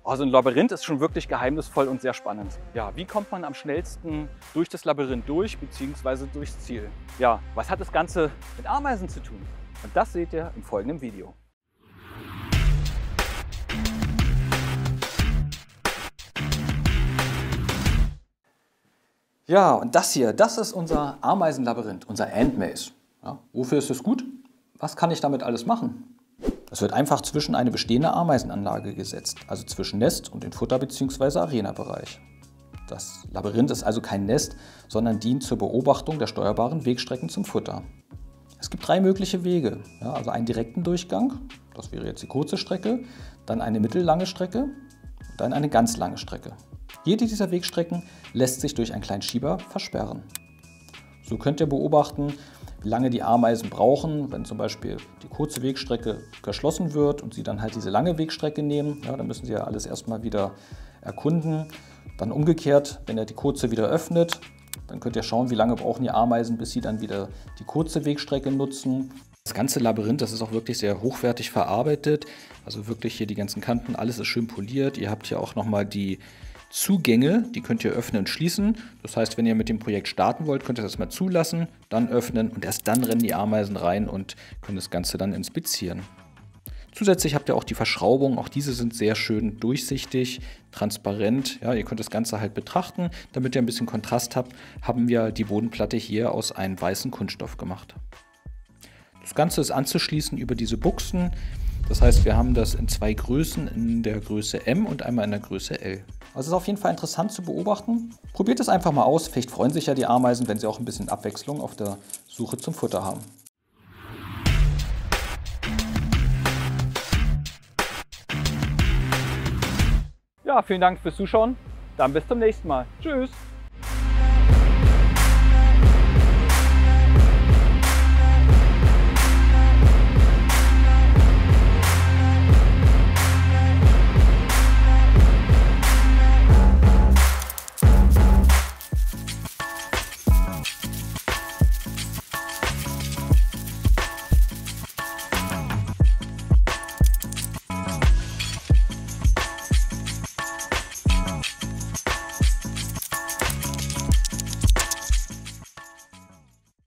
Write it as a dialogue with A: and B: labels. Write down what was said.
A: Also ein Labyrinth ist schon wirklich geheimnisvoll und sehr spannend. Ja, wie kommt man am schnellsten durch das Labyrinth durch bzw. durchs Ziel? Ja, was hat das Ganze mit Ameisen zu tun? Und das seht ihr im folgenden Video. Ja, und das hier, das ist unser Ameisenlabyrinth, unser Ant Maze. Ja, wofür ist es gut? Was kann ich damit alles machen? Es wird einfach zwischen eine bestehende Ameisenanlage gesetzt, also zwischen Nest und den Futter- bzw. Arenabereich. Das Labyrinth ist also kein Nest, sondern dient zur Beobachtung der steuerbaren Wegstrecken zum Futter. Es gibt 3 mögliche Wege, ja, also einen direkten Durchgang, das wäre jetzt die kurze Strecke, dann eine mittellange Strecke und dann eine ganz lange Strecke. Jede dieser Wegstrecken lässt sich durch einen kleinen Schieber versperren. So könnt ihr beobachten, wie lange die Ameisen brauchen, wenn zum Beispiel die kurze Wegstrecke geschlossen wird und sie dann halt diese lange Wegstrecke nehmen. Ja, dann müssen sie ja alles erstmal wieder erkunden. Dann umgekehrt, wenn ihr die kurze wieder öffnet, dann könnt ihr schauen, wie lange brauchen die Ameisen, bis sie dann wieder die kurze Wegstrecke nutzen. Das ganze Labyrinth, das ist auch wirklich sehr hochwertig verarbeitet. Also wirklich hier die ganzen Kanten, alles ist schön poliert. Ihr habt hier auch nochmal die Zugänge, die könnt ihr öffnen und schließen. Das heißt, wenn ihr mit dem Projekt starten wollt, könnt ihr das mal zulassen, dann öffnen und erst dann rennen die Ameisen rein und können das Ganze dann inspizieren. Zusätzlich habt ihr auch die Verschraubung, auch diese sind sehr schön durchsichtig, transparent. Ja, ihr könnt das Ganze halt betrachten. Damit ihr ein bisschen Kontrast habt, haben wir die Bodenplatte hier aus einem weißen Kunststoff gemacht. Das Ganze ist anzuschließen über diese Buchsen. Das heißt, wir haben das in 2 Größen, in der Größe M und einmal in der Größe L. Also es ist auf jeden Fall interessant zu beobachten. Probiert es einfach mal aus. Vielleicht freuen sich ja die Ameisen, wenn sie auch ein bisschen Abwechslung auf der Suche zum Futter haben. Ja, vielen Dank fürs Zuschauen. Dann bis zum nächsten Mal. Tschüss!